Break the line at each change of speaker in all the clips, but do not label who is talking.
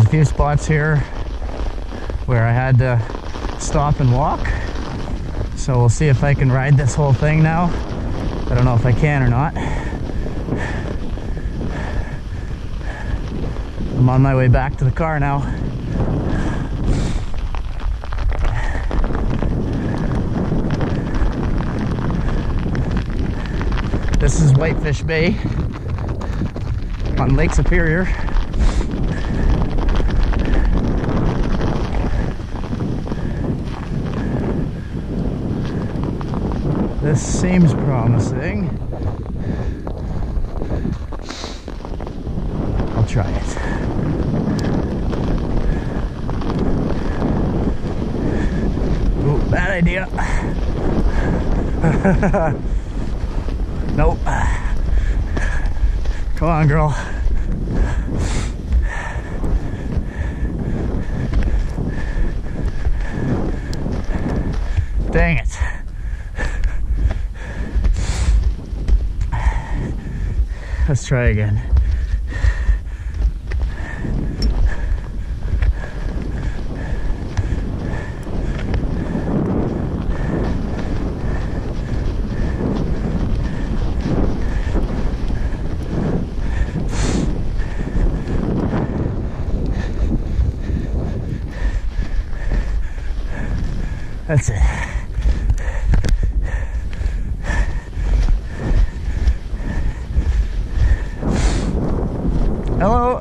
a few spots here where I had to stop and walk. So we'll see if I can ride this whole thing now. I don't know if I can or not. I'm on my way back to the car now. This is Whitefish Bay on Lake Superior. This seems promising. I'll try it. Ooh, bad idea. Nope. Come on, girl. Dang it. Let's try again. That's it. Hello.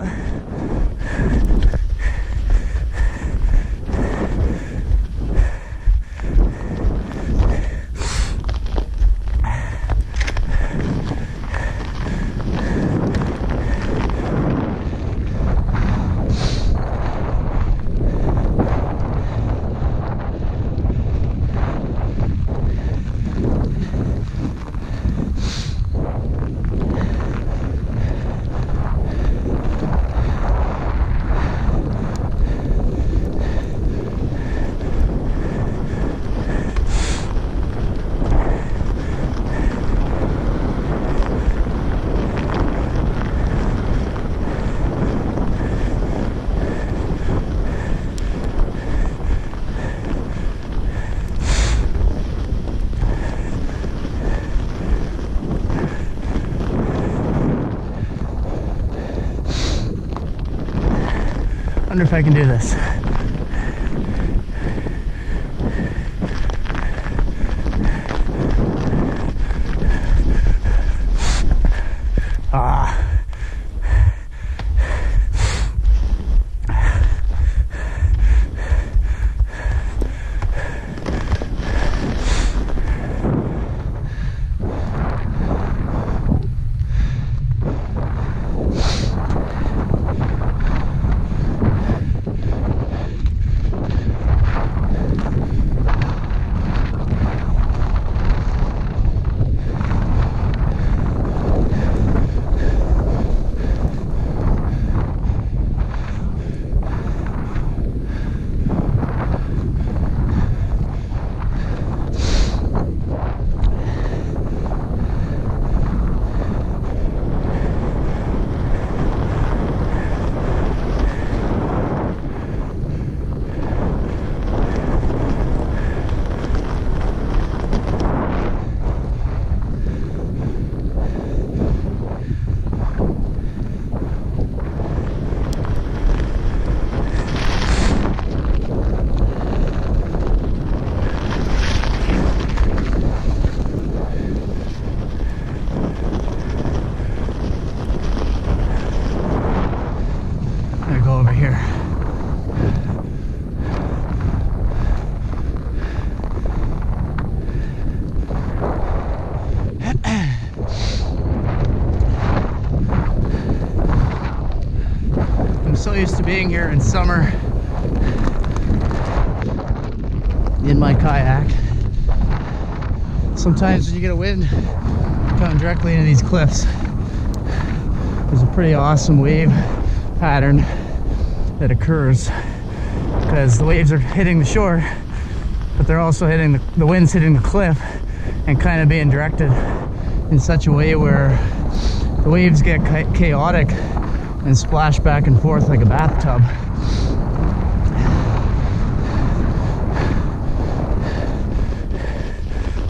Wonder if I can do this. Used to being here in summer in my kayak. Sometimes when you get a wind coming directly into these cliffs, there's a pretty awesome wave pattern that occurs because the waves are hitting the shore, but they're also hitting the wind's hitting the cliff and kind of being directed in such a way where the waves get chaotic and splash back and forth like a bathtub.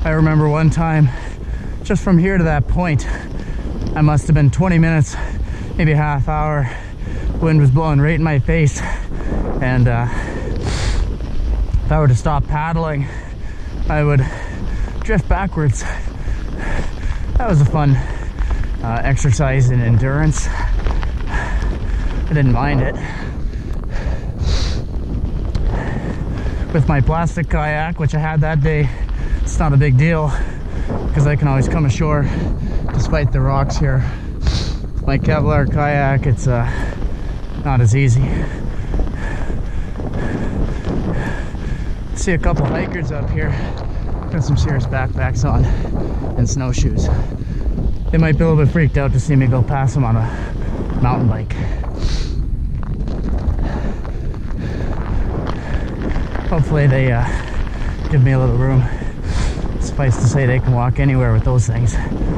I remember one time, just from here to that point, I must have been 20 minutes, maybe a half hour. Wind was blowing right in my face, and if I were to stop paddling, I would drift backwards. That was a fun exercise in endurance. I didn't mind it. With my plastic kayak, which I had that day, it's not a big deal because I can always come ashore despite the rocks here. My Kevlar kayak, it's not as easy. See a couple hikers up here. Got some serious backpacks on and snowshoes. They might be a little bit freaked out to see me go past them on a mountain bike. Hopefully they give me a little room. Suffice to say, they can walk anywhere with those things.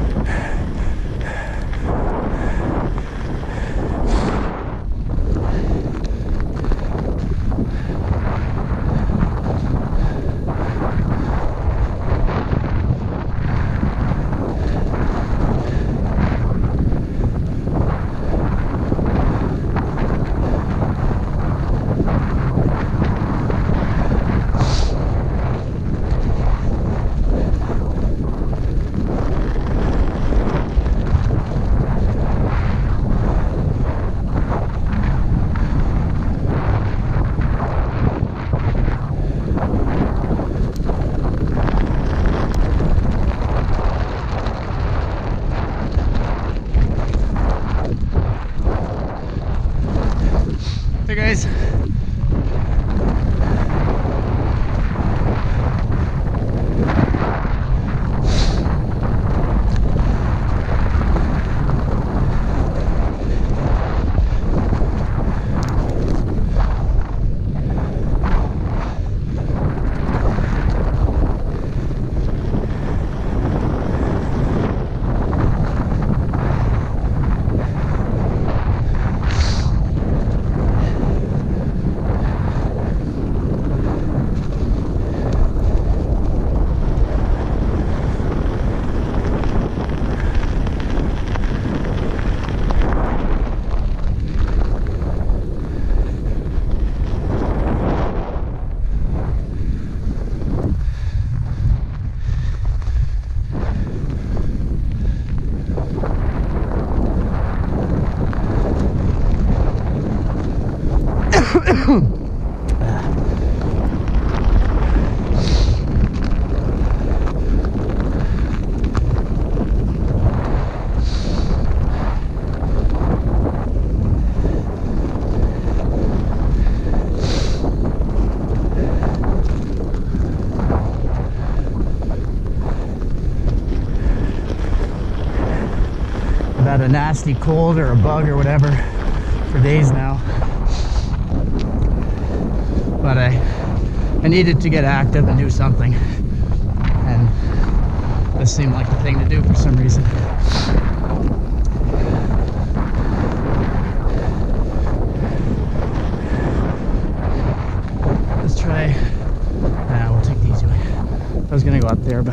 Hey guys. Had a nasty cold or a bug or whatever for days now, but I needed to get active and do something, and this seemed like the thing to do for some reason. Let's try, we'll take the easy way. I was gonna go up there, but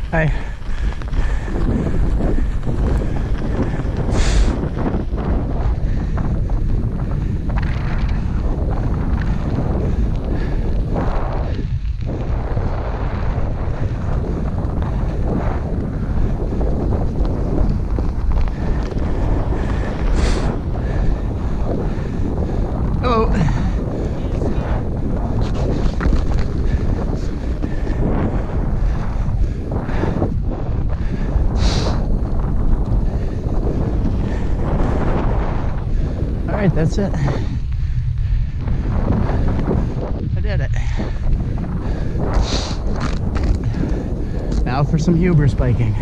Hi. Hello. All right, that's it. I did it. Now for some hubris biking.